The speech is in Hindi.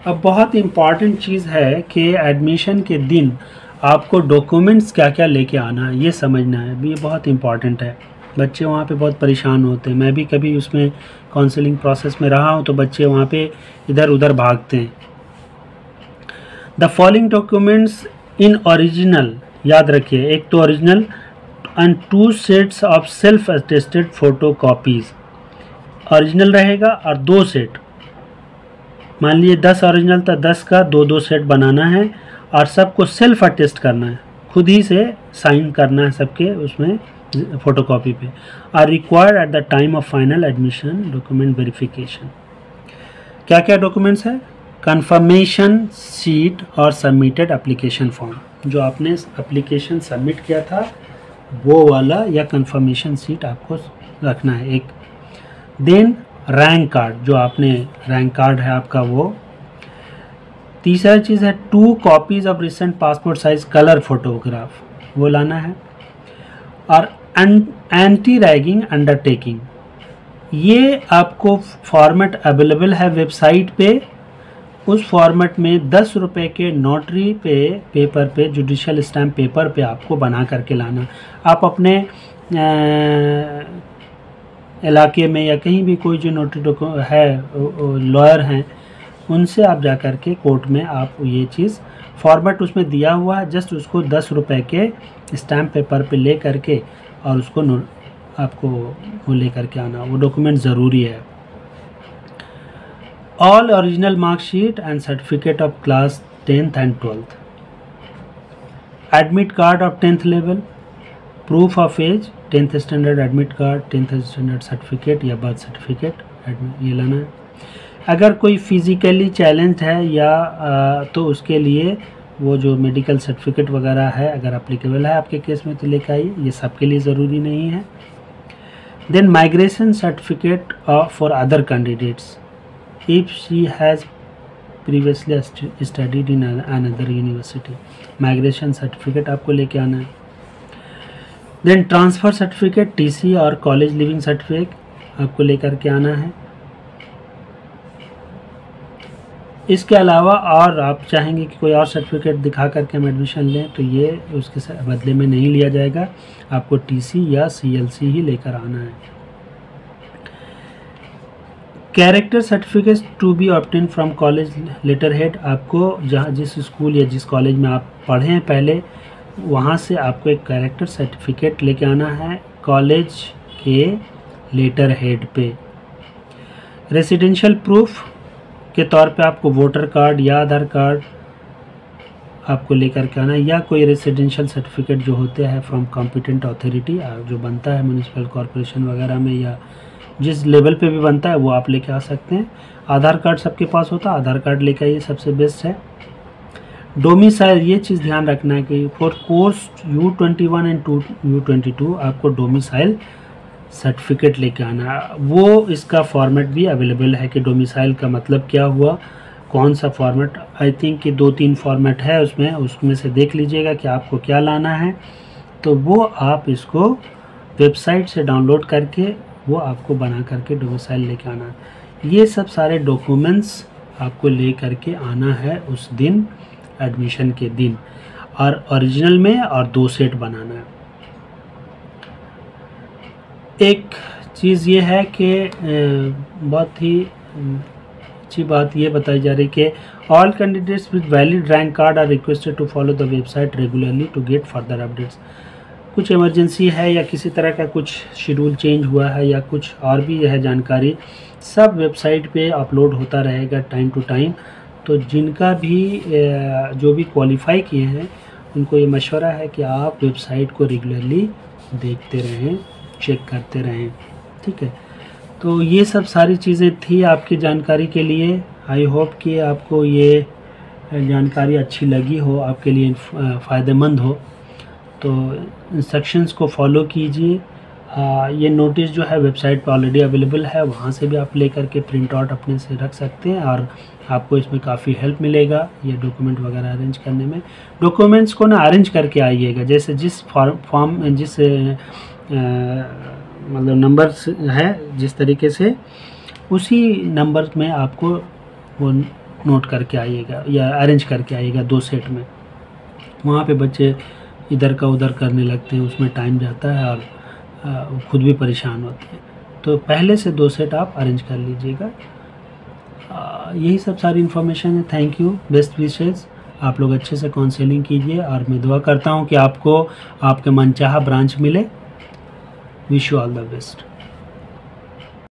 अब बहुत इम्पॉर्टेंट चीज़ है कि एडमिशन के दिन आपको डॉक्यूमेंट्स क्या क्या लेके आना है, ये समझना है। ये बहुत इम्पॉर्टेंट है। बच्चे वहाँ पे बहुत परेशान होते हैं। मैं भी कभी उसमें काउंसलिंग प्रोसेस में रहा हूँ तो बच्चे वहाँ पे इधर उधर भागते हैं। The following documents in original, याद रखिए, एक तो original and 2 sets of self attested photo copies. Original रहेगा और 2 सेट, मान लीजिए 10 ओरिजिनल था, 10 का 2 सेट बनाना है और सबको सेल्फ अटेस्ट करना है, खुद ही से साइन करना है सबके उसमें फोटोकॉपी पे। Are required at the time of final admission document verification. क्या क्या डॉक्यूमेंट्स है? कंफर्मेशन शीट और सबमिटेड एप्लीकेशन फॉर्म, जो आपने एप्लीकेशन सबमिट किया था वो वाला या कंफर्मेशन शीट आपको रखना है एक। देन रैंक कार्ड, जो आपने रैंक कार्ड है आपका वो। तीसरा चीज़ है 2 copies of recent passport size colour photograph, वो लाना है। और एंटी रैगिंग अंडरटेकिंग, ये आपको फॉर्मेट अवेलेबल है वेबसाइट पे। उस फॉर्मेट में 10 रुपये के नोटरी पे पेपर पे, जुडिशियल स्टैम्प पेपर पे आपको बना करके लाना। आप अपने इलाके में या कहीं भी कोई जो नोटरी है, लॉयर हैं, उनसे आप जा कर के कोर्ट में आप ये चीज़ फॉर्मेट उसमें दिया हुआ है, जस्ट उसको 10 रुपये के स्टैम्प पेपर पे ले करके और उसको आपको वो ले करके आना, वो डॉक्यूमेंट ज़रूरी है। All original marksheet and certificate of class 10th and 12th, admit card of 10th level, proof of age, 10th standard admit card, 10th standard certificate या बर्थ सर्टिफिकेट, ये लाना है। अगर कोई फिज़िकली चैलेंज है या तो उसके लिए वो जो मेडिकल सर्टिफिकेट वगैरह है, अगर अप्लीकेबल है आपके केस में तो लेकर आइए, ये सबके लिए ज़रूरी नहीं है। Then migration certificate for other candidates if she has previously studied in another university, migration certificate आपको लेके आना है। देन ट्रांसफ़र सर्टिफिकेट, टीसी और कॉलेज लिविंग सर्टिफिकेट आपको लेकर के आना है। इसके अलावा और आप चाहेंगे कि कोई और सर्टिफिकेट दिखा करके हम एडमिशन लें तो ये उसके बदले में नहीं लिया जाएगा, आपको टीसी या सीएलसी ही लेकर आना है। Character certificate to be obtain from college letter head, आपको जहाँ जिस स्कूल या जिस कॉलेज में आप पढ़े हैं पहले, वहाँ से आपको एक कैरेक्टर सर्टिफिकेट लेके आना है कॉलेज के लेटर हेड पे। रेसिडेंशियल प्रूफ के तौर पे आपको वोटर कार्ड या आधार कार्ड आपको लेकर के आना है, या कोई रेसिडेंशियल सर्टिफिकेट जो होते हैं फ्रॉम कॉम्पिटेंट अथॉरिटी, जो बनता है म्यूनिसिपल कॉरपोरेशन वगैरह में या जिस लेवल पे भी बनता है वो आप लेके आ सकते हैं। आधार कार्ड सबके पास होता है, आधार कार्ड लेकर आइए, सबसे बेस्ट है। डोमिसाइल, ये चीज़ ध्यान रखना है कि for course U21 and U22 आपको डोमिसाइल सर्टिफिकेट लेके आना, वो इसका फॉर्मेट भी अवेलेबल है कि डोमिसाइल का मतलब क्या हुआ, कौन सा फॉर्मेट। आई थिंक कि 2-3 फॉर्मेट है उसमें से देख लीजिएगा कि आपको क्या लाना है, तो वो आप इसको वेबसाइट से डाउनलोड करके वो आपको बना करके डोमिसाइल लेके आना। ये सब सारे डॉक्यूमेंट्स आपको ले करके आना है उस दिन, एडमिशन के दिन, और ओरिजिनल में और 2 सेट बनाना है। एक चीज़ ये है कि बहुत ही अच्छी बात ये बताई जा रही कि all candidates with valid rank card are requested to follow the website regularly to get further updates. कुछ इमरजेंसी है या किसी तरह का कुछ शेड्यूल चेंज हुआ है या कुछ और भी है जानकारी, सब वेबसाइट पे अपलोड होता रहेगा टाइम टू टाइम। तो जिनका भी जो भी क्वालिफाई किए हैं उनको ये मशवरा है कि आप वेबसाइट को रेगुलरली देखते रहें, चेक करते रहें, ठीक है। तो ये सब सारी चीज़ें थी आपकी जानकारी के लिए। आई होप कि आपको ये जानकारी अच्छी लगी हो, आपके लिए फ़ायदेमंद हो। तो इंस्ट्रक्शंस को फॉलो कीजिए। ये नोटिस जो है वेबसाइट पर ऑलरेडी अवेलेबल है, वहाँ से भी आप लेकर के प्रिंट आउट अपने से रख सकते हैं और आपको इसमें काफ़ी हेल्प मिलेगा ये डॉक्यूमेंट वगैरह अरेंज करने में। डॉक्यूमेंट्स को ना अरेंज करके आइएगा, जैसे जिस फॉर्म जिस मतलब नंबर है जिस तरीके से, उसी नंबर में आपको वो नोट करके आइएगा या अरेंज करके आइएगा 2 सेट में। वहाँ पे बच्चे इधर का उधर करने लगते हैं, उसमें टाइम जाता है और खुद भी परेशान होते हैं। तो पहले से 2 सेट आप अरेंज कर लीजिएगा। यही सब सारी इन्फॉर्मेशन है। Thank you, best wishes. आप लोग अच्छे से काउंसलिंग कीजिए और मैं दुआ करता हूँ कि आपको आपके मनचाहा ब्रांच मिले। Wish you all the best.